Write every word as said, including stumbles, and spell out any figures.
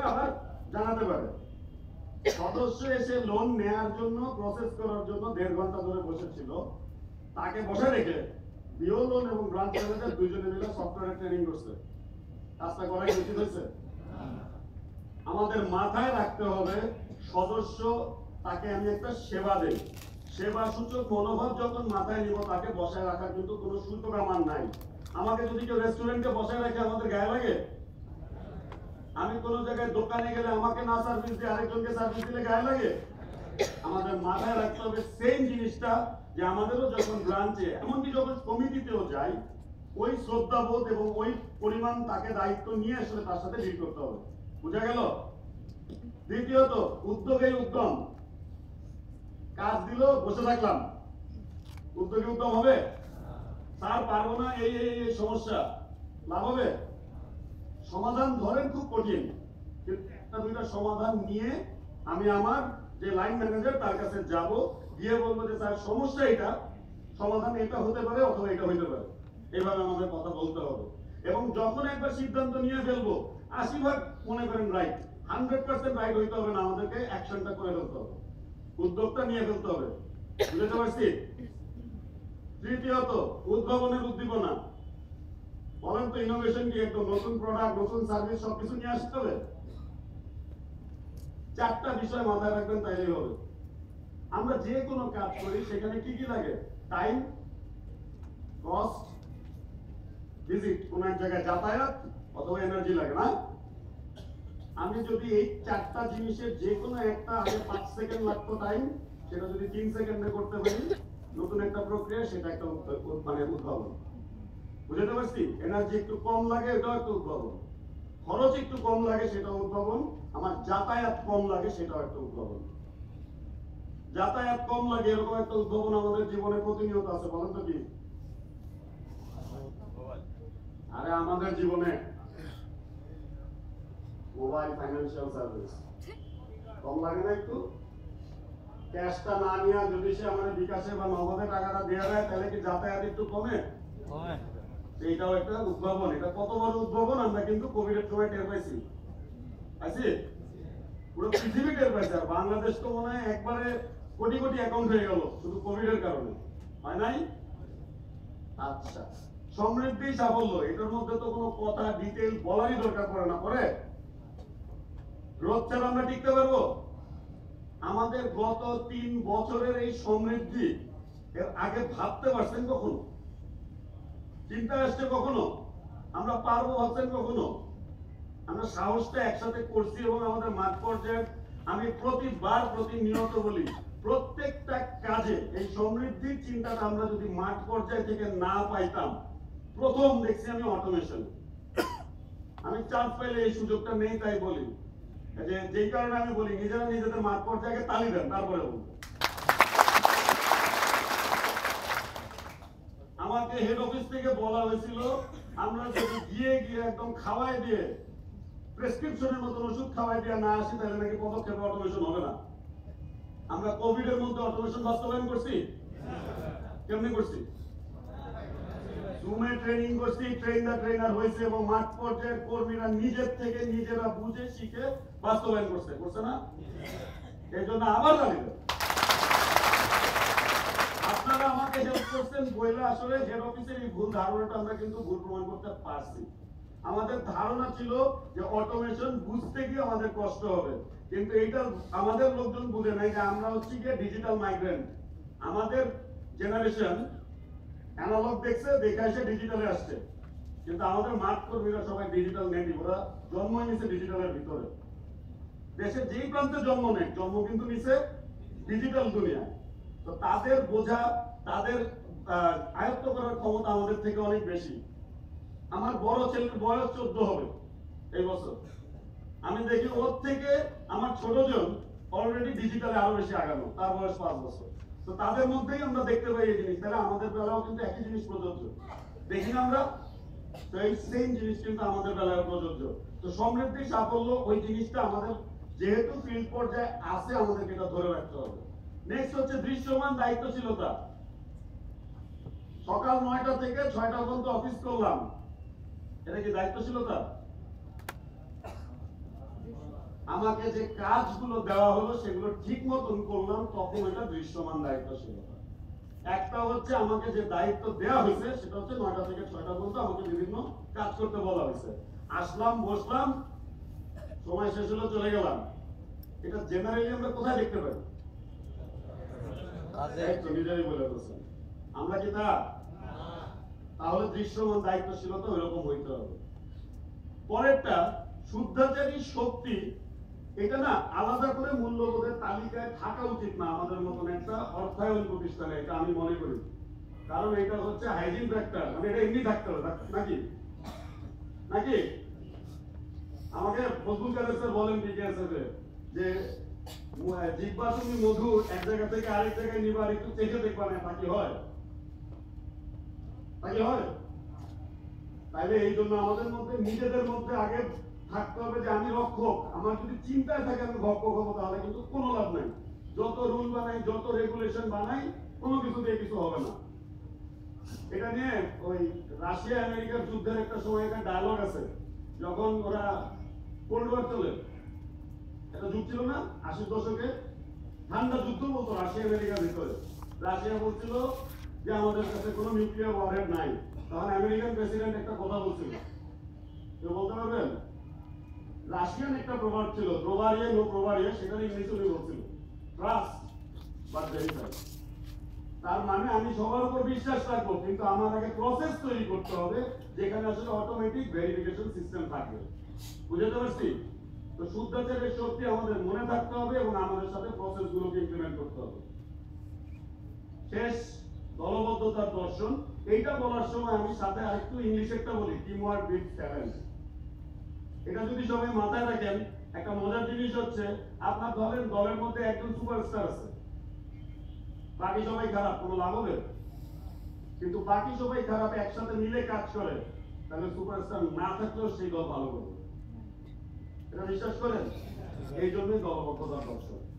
আবার জানাতে পারে। সদস্য এসে লোন নেয়ার জন্য প্রসেস করার জন্য দেড় ঘন্টা ধরে বসেছিল, তাকে বসে রেখে বিও লোন এবং ব্রাঞ্চ ম্যানেজার দুইজনে মিলে সফটওয়্যার ট্রেনিং করছে। কাজটা করাই উচিত হয়েছে? আমাদের মাথায় রাখতে হবে, সদস্য তাকে আমি একটা সেবা দেই, সেবা সূচক মনোভাব যখন মাথায় নিব, তাকে বসায় রাখার কিন্তু কোনো সুযোগ আমার নাই। আমাকে যদি কেউ রেস্টুরেন্টে বসায় রাখে আমাদের গায়ে লাগে? আমি কোন জায়গায় দোকানে গেলে আমাকে না সার্ভিস দিয়ে আরেকজনকে সার্ভিস দিলে গায়ে লাগে? আমাদের মাথায় রাখতে হবে সেম জিনিসটা, যে আমাদেরও যখন ব্রাঞ্চে, এমনকি যখন কমিটিতেও যাই, ওই শ্রদ্ধাবোধ এবং ওই পরিমাণ তাকে দায়িত্ব নিয়ে আসলে তার সাথে ডিল করতে হবে। বুঝা গেল? দ্বিতীয়ত, উদ্যোগেই উদ্যম। কাজ দিল, বসে থাকলাম, উদ্যোগে উদ্যম হবে? স্যার পারবো না, এই এই এই সমস্যা, লাভ হবে? সমাধান ধরেন খুব কঠিন, কিন্তু একটা দুইটা সমাধান নিয়ে আমি আমার যে লাইন ম্যানেজার তার কাছে যাব, গিয়ে বলবো যে স্যার সমস্যা এটা, সমাধান এটা হতে পারে অথবা এটা হইতে পারে। এইভাবে আমাদের কথা বলতে হবে। এবং যখন একবার সিদ্ধান্ত নিয়ে ফেলবো, আশি ভাগ মনে করেন রাইট, হান্ড্রেড পার্সেন্ট রাইট হইতে হবে না, আমাদেরকে অ্যাকশনটা করে ফেলতে হবে, উদ্যোগটা নিয়ে ফেলতে হবে। বুঝতে পারছি? তৃতীয়ত, উদ্ভাবনের উদ্দীপনা। বলেন তো, ইনোভেশন কি একদম নতুন প্রোডাক্ট, নতুন সার্ভিস সবকিছু নিয়ে আসতে হবে? চারটা বিষয় মাথায় রাখবেন, তাইলেই হবে। আমরা যে কোনো কাজ করি সেখানে কি কি লাগে? টাইম, কস্ট, ভিজিট, কোন এক জায়গায় যাতায়াত, অথবা এনার্জি লাগে না? আমি যদি এই চারটা জিনিসের যে কোনো একটা, আগে পাঁচ সেকেন্ড লাগতো টাইম, সেটা যদি তিন সেকেন্ডে করতে পারি, নতুন একটা প্রক্রিয়া, সেটা একটা মানে উদ্ভাবন। বুঝতে পারছি? এনার্জি একটু কম লাগে, এটাও একটা উদ্ভাবন। খরচ একটু কম লাগে, সেটাও উদ্ভাবন। আমার যাতায়াত কম লাগে, সেটাও একটা উদ্ভাবন। যাতায়াত কম লাগে এরকম একটা উদ্ভাবন আমাদের জীবনে প্রতিনিয়ত আছে। বলেন তো কি? আরে আমাদের জীবনে মোবাইল ফাইন্যান্সিয়াল সার্ভিস কম লাগে না একটু? ক্যাশটা না নিয়ে যদি সে আমাদের বিকাশে বা নগদে টাকাটা দেওয়া যায়, তাহলে কি যাতায়াত একটু কমে? এইটাও একটা উদ্ভাবন। এটা কত বড় উদ্ভাবন, আমরা কিন্তু কোভিডের সময় টের পাইছি। আছে পুরো পৃথিবী টের পাইছে। আর বাংলাদেশ তো মনে হয় একবারে কোটি কোটি অ্যাকাউন্ট হয়ে গেল শুধু কোভিডের কারণে, হয় নাই? আচ্ছা, সমৃদ্ধি সাফল্য, এটার মধ্যে তো কোনো কথা ডিটেইল বলারই দরকার পড়ে না। পরে রোজ ছাড়া আমরা টিকতে পারবো? আমাদের গত তিন বছরের এই সমৃদ্ধি, এর আগে ভাবতে পারছেন কখনো? চিন্তা আসছে কখনো? আমরা পারবো ভাবছেন কখনো? আমরা সাহসটা একসাথে করছি এবং আমাদের মাঠ পর্যায়ে আমি প্রতিবার প্রতিনিয়ত বলি, প্রত্যেকটা কাজে এই সমৃদ্ধির চিন্তাটা আমরা যদি মাঠ পর্যায় থেকে না পাইতাম, প্রথম দেখছি আমি অটোমেশন। আমি চান্স পাইলে এই সুযোগটা নেই, তাই বলি যে যেই কারণে আমি বলি নিজেরা নিজেদের মাঠ পর্যায়ে তালি দেন, তারপরে বলবো। আমাকে হেড অফিস থেকে বলা হয়েছিল, আমরা যদি গিয়ে গিয়ে একদম খাওয়াই দিয়ে প্রেসক্রিপশনের মতো ওষুধ খাওয়াই দিয়ে না আসি, তাহলে নাকি পদক্ষেপে অটোমেশন হবে না। আমরা কোভিড এর মধ্যে অটোমেশন বাস্তবায়ন করছি। কেমনে করছি? জুমে ট্রেনিং করছি, ট্রেন দা ট্রেনার হয়েছে এবং মাঠ পর্যায়ের কর্মীরা নিজের থেকে নিজেরা বুঝে শিখে বাস্তবায়ন করছে, করছে না? এই জন্য আবার জানিয়ে আপনারা আমাকে হেল্প করছেন বইলে আসলে হেড অফিসের এই ভুল ধারণাটা আমরা কিন্তু ভুল প্রমাণ করতে পারছি। আমাদের ধারণা ছিল যে অটোমেশন বুঝতে গিয়ে আমাদের কষ্ট হবে, কিন্তু এটা আমাদের লোকজন বুঝে নাই যে আমরা হচ্ছে গিয়ে ডিজিটাল মাইগ্রেন্ট। আমাদের জেনারেশন অ্যানালগ দেখছে, দেখে এসে ডিজিটালে আসছে, কিন্তু আমাদের মাঠ কর্মীরা সবাই ডিজিটাল নেটিভ। ওরা জন্ম নিছে ডিজিটালের ভিতরে। দেশের যেই প্রান্তে জন্ম নেয়, জন্ম কিন্তু নিছে ডিজিটাল দুনিয়ায়। তো তাদের বোঝা, তাদের আয়ত্ত করার ক্ষমতা আমাদের থেকে অনেক বেশি। আমার বড় ছেলের বয়স চোদ্দ হবে এই বছর। আমি দেখি ওর থেকে আমার ছোট জন অলরেডি ডিজিটালে আরো বেশি আগানো, তার বয়স পাঁচ বছর। তো তাদের মধ্যেই আমরা দেখতে পাই এই জিনিস। তাহলে আমাদের বেলাও কিন্তু একই জিনিস প্রযোজ্য, দেখি না আমরা? তো এই সেম জিনিস কিন্তু আমাদের বেলায় প্রযোজ্য। তো সমৃদ্ধি সাফল্য ওই জিনিসটা আমাদের যেহেতু ফিল্ড পর্যায়ে আছে, আমাদেরকে এটা ধরে রাখতে হবে। নেক্সট হচ্ছে দৃশ্যমান দায়িত্বশীলতা। সকাল নয়টা থেকে ছয়টা পর্যন্ত অফিস করলাম, এটা কি দায়িত্বশীলতা? আমাকে যে কাজগুলো দেওয়া হলো সেগুলো ঠিক মতন করলাম, তখন এটা দৃশ্যমান দায়িত্বশীলতা। একটা হচ্ছে আমাকে যে দায়িত্ব দেওয়া হয়েছে সেটা হচ্ছে নয়টা থেকে ছয়টা পর্যন্ত আমাকে বিভিন্ন কাজ করতে বলা হয়েছে, আসলাম, বসলাম, সময় শেষ হলো, চলে গেলাম। এটা জেনারেলি আমরা কোথায় দেখতে পাই? নিজেরই বলে বলছেন, আমরা কি তা? তাহলে দৃশ্যমান দায়িত্বশীলতা ওইরকম হইতে হবে। পরেরটা, শুদ্ধাচারী শক্তি, এটা না আলাদা করে মূল্যবোধের তালিকায় থাকা উচিত না আমাদের মতন একটা অর্থায়ন প্রতিষ্ঠানে, এটা আমি মনে করি। কারণ এটা হচ্ছে হাইজিন ফ্যাক্টর, মানে এটা এমনি থাকতে হবে নাকি নাকি আমাকে ফজলুল কাদের স্যার বলেন বিকেএসএফে যে জিব্বা তুমি মধু এক জায়গা থেকে আরেক জায়গায় নিবার একটু চেখে দেখবা না, তা কি হয়? তা কি হয়? তাইলে এই জন্য আমাদের মধ্যে নিজেদের মধ্যে আগে থাকতে হবে যে আমি রক্ষক। আমার যদি চিন্তায় থাকে আমি রক্ষক হবো, তাহলে কিন্তু কোনো লাভ নাই। যত রুল বানাই, যত রেগুলেশন বানাই, কোনো কিছু দিয়ে কিছু হবে না। এটা নিয়ে ওই রাশিয়া আমেরিকার যুদ্ধের একটা সময় একটা ডায়লগ আছে, যখন ওরা কোল্ড ওয়ার চলে, একটা যুদ্ধ ছিল না আশির দশকে, ঠান্ডা যুদ্ধ বলতো রাশিয়া আমেরিকার ভিতরে। রাশিয়া বলছিল যে আমাদের কাছে কোনো নিউক্লিয়ার ওয়ারহেড নাই। তখন আমেরিকান প্রেসিডেন্ট একটা কথা বলছিল, কেউ বলতে পারবেন? রাশিয়ান একটা প্রভাব ছিল, প্রভারিয়ে নো প্রভারিয়ে, সেটা ইংলিশে উনি বলছিল ট্রাস্ট বাট ভেরিফাই। তার মানে আমি সবার উপর বিশ্বাস রাখবো, কিন্তু আমার আগে প্রসেস তৈরি করতে হবে যেখানে আসলে অটোমেটিক ভেরিফিকেশন সিস্টেম থাকবে। বুঝতে পারছি? তো শুদ্ধাচারের শক্তি আমাদের মনে থাকতে হবে এবং আমাদের সাথে প্রসেস গুলোকে ইমপ্লিমেন্ট করতে হবে। শেষ, দলবদ্ধতার দর্শন। এইটা বলার সময় আমি সাথে আরেকটু ইংলিশ একটা বলি, টিম ওয়ার্ক বিটস ট্যালেন্ট। এটা যদি সবাই মাথায় রাখেন, একটা মজার জিনিস হচ্ছে আপনার দলের দলের মধ্যে একজন সুপারস্টার আছে, বাকি সবাই খারাপ, কোনো লাভ হবে? কিন্তু বাকি সবাই খারাপ একসাথে মিলে কাজ করে, তাহলে সুপারস্টার না থাকলেও সেই দল ভালো করবে। এটা বিশ্বাস করেন? এই জন্যই দলবদ্ধতার দর্শন।